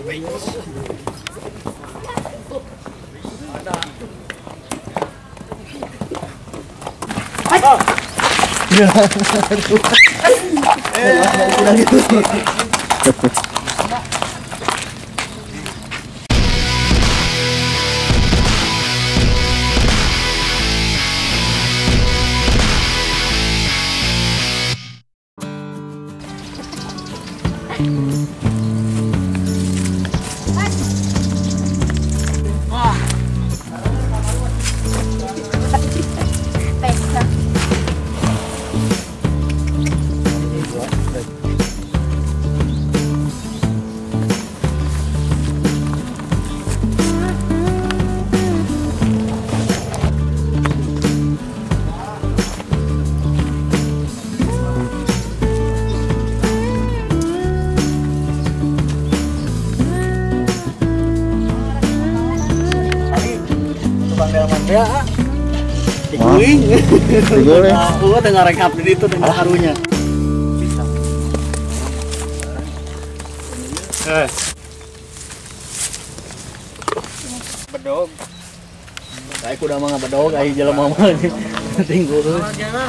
Udah gitu. Ya, diguling. Diguling. Gua tengah rekap di itu tengah harunya. Bedog. Kayak kuda mah bedog, ai jelema mah tinggal tuh.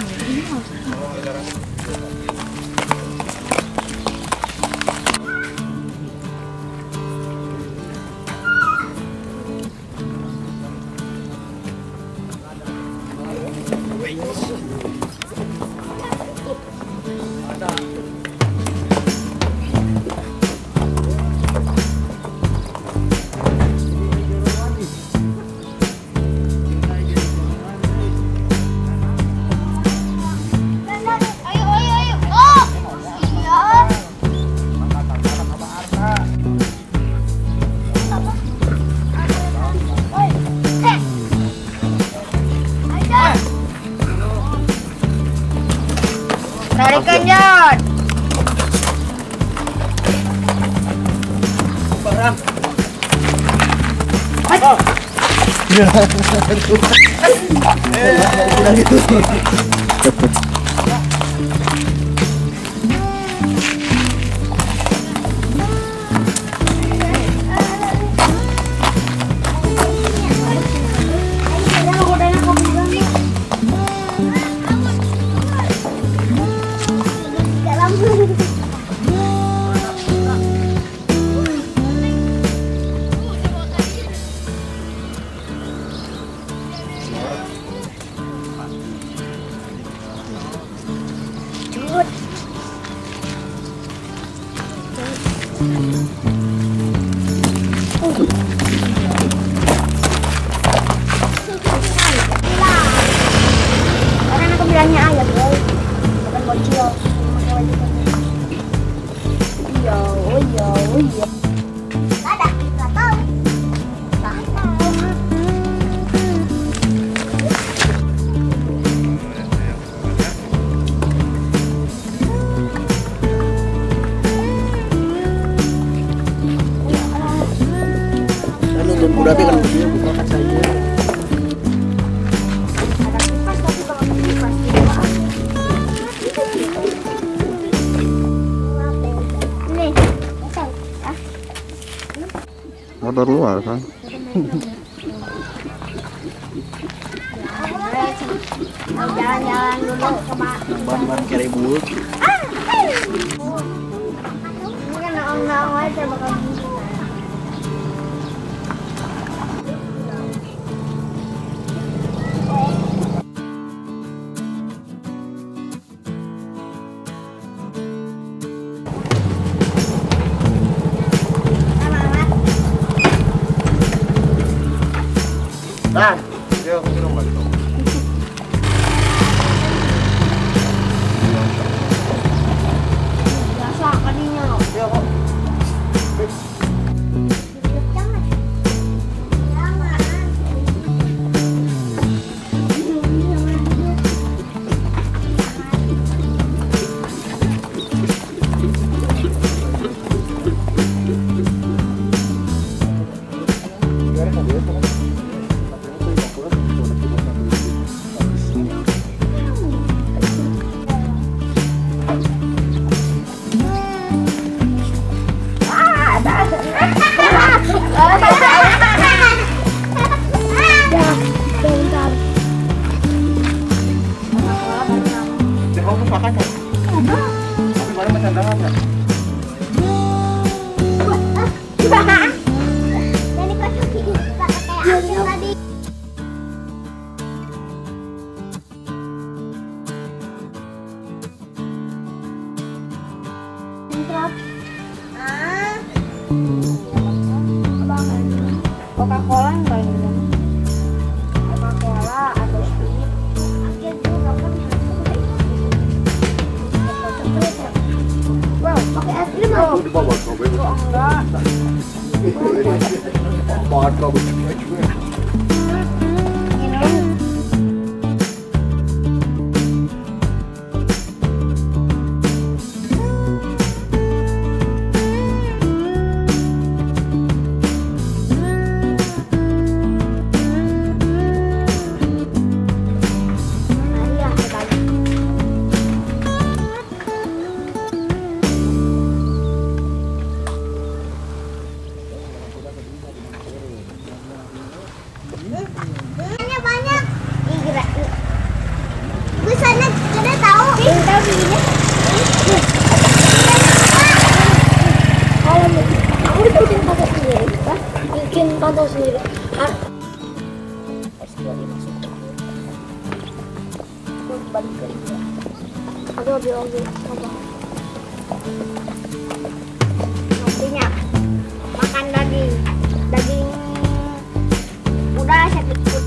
Tarikan Jon. Barang. Udah gitu. Orang aku bilangnya ayam, boy. Bukan bocil. Iya, oh iya, oh iya. Ada, nggak tahu. Nggak tahu. Udah kan buka kaca aja. Motor luar kan? Jalan-jalan dulu coba. Ban keribut. Ini kan naong-naong aja bakal gini. Nah, yuk ke rumah itu. Biasa kadinya. Yuk kok. Jangan. Jangan. Ya, bentar. Dia kamu makan kan? Tapi mana macam dalam ya? Jadi kocok gini, kayak asin tadi. Coca-Cola enggak ini? Coca-Cola atau Sprite? Wow, pakai es krim lagi? Di bawah kau Enggak. Bahan kau juga. Marilah sekali. Banyak. Gue sana kita tahu. Kita bikinnya. Kalau aku bikin pantau sendiri, kan? Bikin pantau sendiri. Balik ke ini. Aduh, bilang apa? Nantinya makan daging udah saya pikir.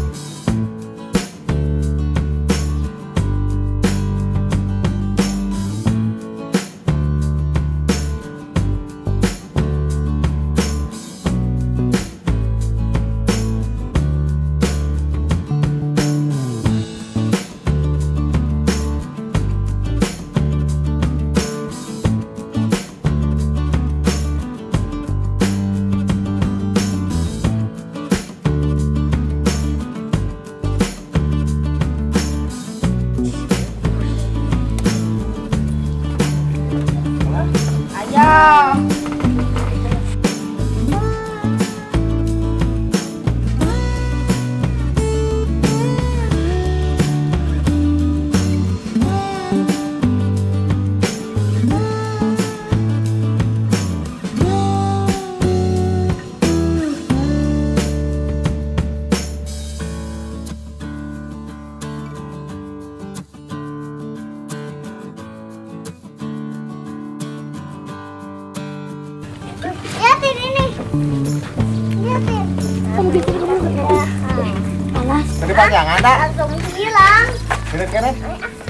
Ayo. Lihatin ini. Lihatin. Kamu gitu kamu. Panas. Tadi panjang ada. Langsung hilang. Kira-kira